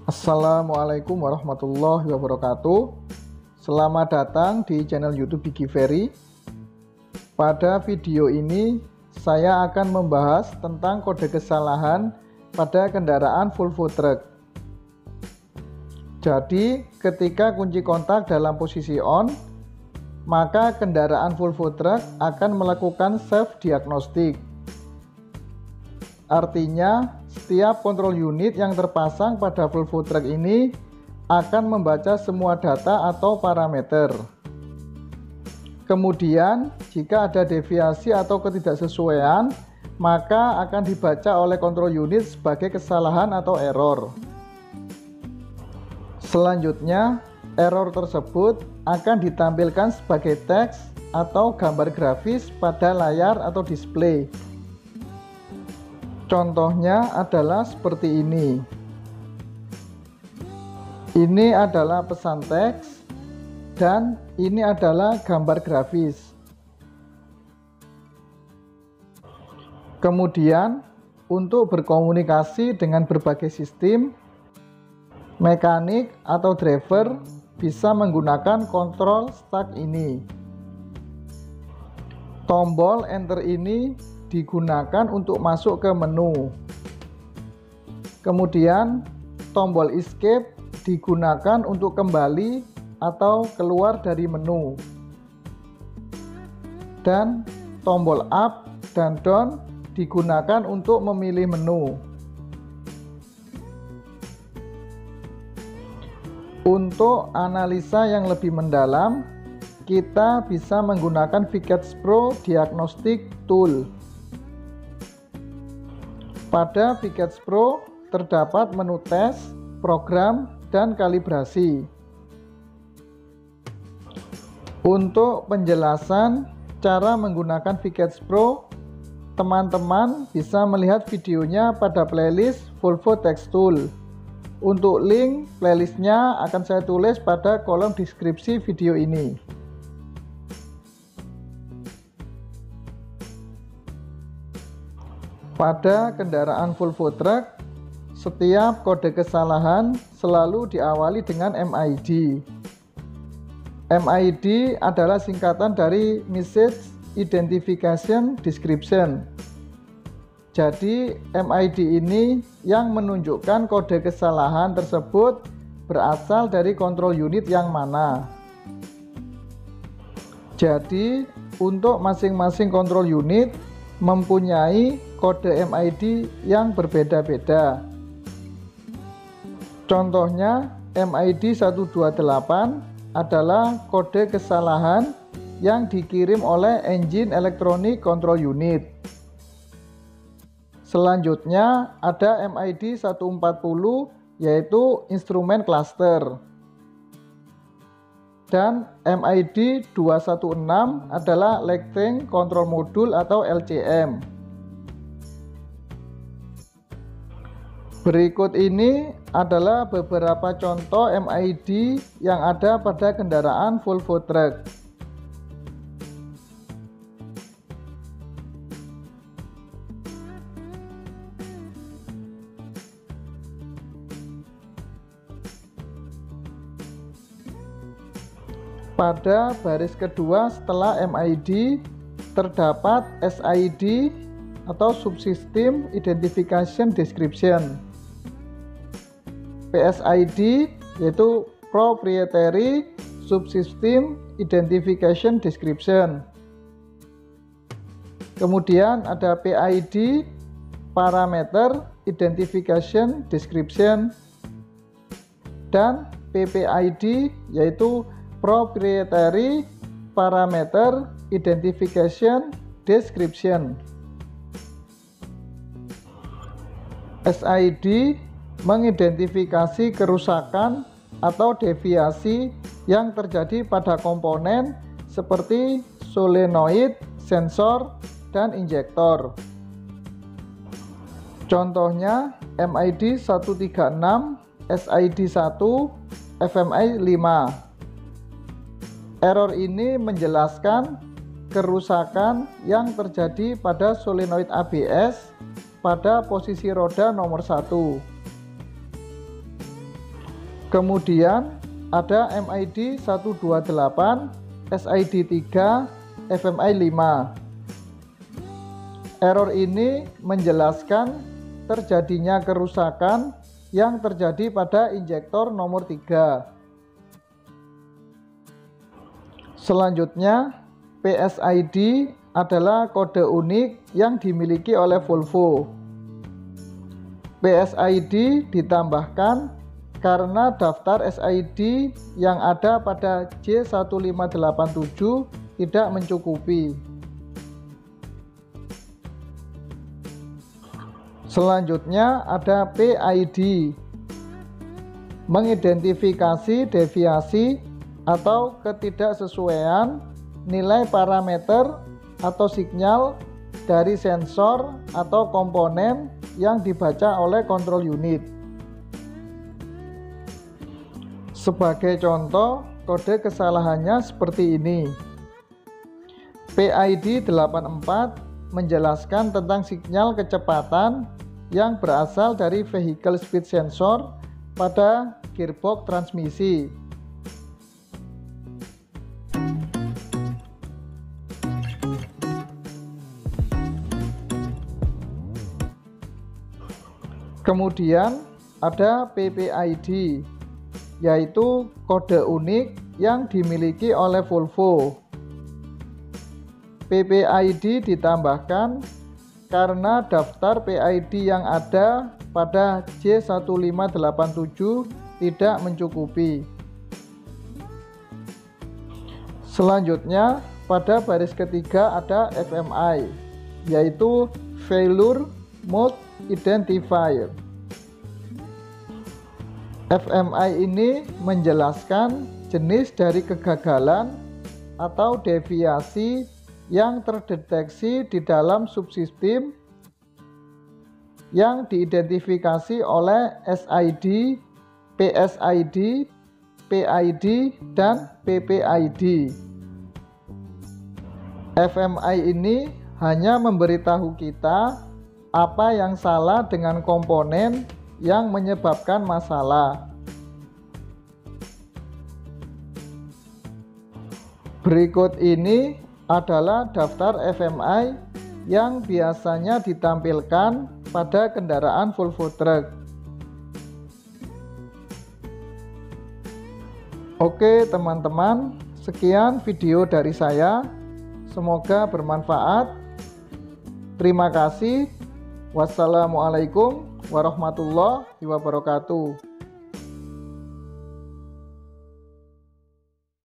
Assalamualaikum warahmatullahi wabarakatuh. Selamat datang di channel YouTube Gigi Ferry. Pada video ini saya akan membahas tentang kode kesalahan pada kendaraan Volvo Truck. Jadi ketika kunci kontak dalam posisi on, maka kendaraan Volvo Truck akan melakukan self diagnostic. Artinya setiap kontrol unit yang terpasang pada Volvo Truck ini akan membaca semua data atau parameter. Kemudian jika ada deviasi atau ketidaksesuaian, maka akan dibaca oleh kontrol unit sebagai kesalahan atau error. Selanjutnya, error tersebut akan ditampilkan sebagai teks atau gambar grafis pada layar atau display. Contohnya adalah seperti ini. Ini adalah pesan teks dan ini adalah gambar grafis. Kemudian untuk berkomunikasi dengan berbagai sistem, mekanik atau driver bisa menggunakan kontrol start ini. Tombol enter ini digunakan untuk masuk ke menu. Kemudian tombol escape digunakan untuk kembali atau keluar dari menu. Dan tombol up dan down digunakan untuk memilih menu. Untuk analisa yang lebih mendalam, kita bisa menggunakan VCATS Pro Diagnostic Tool. Pada VCATS Pro terdapat menu tes, program, dan kalibrasi. Untuk penjelasan cara menggunakan VCATS Pro, teman-teman bisa melihat videonya pada playlist Volvo Text Tool. Untuk link playlistnya akan saya tulis pada kolom deskripsi video ini. Pada kendaraan Volvo Truck, setiap kode kesalahan selalu diawali dengan MID. MID adalah singkatan dari Message Identification Description. Jadi, MID ini yang menunjukkan kode kesalahan tersebut berasal dari kontrol unit yang mana. Jadi, untuk masing-masing kontrol unit mempunyai kode MID yang berbeda-beda. Contohnya, MID 128 adalah kode kesalahan yang dikirim oleh Engine Electronic Control Unit. Selanjutnya ada MID 140 yaitu instrumen cluster. Dan MID 216 adalah Lighting Control Module atau LCM. Berikut ini adalah beberapa contoh MID yang ada pada kendaraan Volvo Truck. Pada baris kedua setelah MID terdapat SID atau Subsystem Identification Description. PSID yaitu Proprietary Subsystem Identification Description. Kemudian ada PID Parameter Identification Description dan PPID yaitu Proprietary Parameter Identification Description. SID mengidentifikasi kerusakan atau deviasi yang terjadi pada komponen seperti solenoid, sensor, dan injektor. Contohnya MID 136, SID 1, FMI 5. Error ini menjelaskan kerusakan yang terjadi pada solenoid ABS pada posisi roda nomor 1. Kemudian ada MID 128, SID 3, FMI 5. Error ini menjelaskan terjadinya kerusakan yang terjadi pada injektor nomor 3. Selanjutnya, PSID adalah kode unik yang dimiliki oleh Volvo. PSID ditambahkan karena daftar SID yang ada pada J1587 tidak mencukupi. Selanjutnya ada PID, mengidentifikasi deviasi atau ketidaksesuaian nilai parameter atau sinyal dari sensor atau komponen yang dibaca oleh kontrol unit. Sebagai contoh, kode kesalahannya seperti ini. PID 84 menjelaskan tentang sinyal kecepatan yang berasal dari vehicle speed sensor pada gearbox transmisi. Kemudian ada PPID, yaitu kode unik yang dimiliki oleh Volvo. PPID ditambahkan karena daftar PID yang ada pada J1587 tidak mencukupi. Selanjutnya, pada baris ketiga ada FMI, yaitu Failure Mode Identifier. FMI ini menjelaskan jenis dari kegagalan atau deviasi yang terdeteksi di dalam subsistem yang diidentifikasi oleh SID, PSID, PID, dan PPID. FMI ini hanya memberitahu kita apa yang salah dengan komponen yang menyebabkan masalah. Berikut ini adalah daftar FMI yang biasanya ditampilkan pada kendaraan Volvo Truck. Oke teman-teman, sekian video dari saya. Semoga bermanfaat. Terima kasih. Wassalamualaikum warahmatullahi wabarakatuh.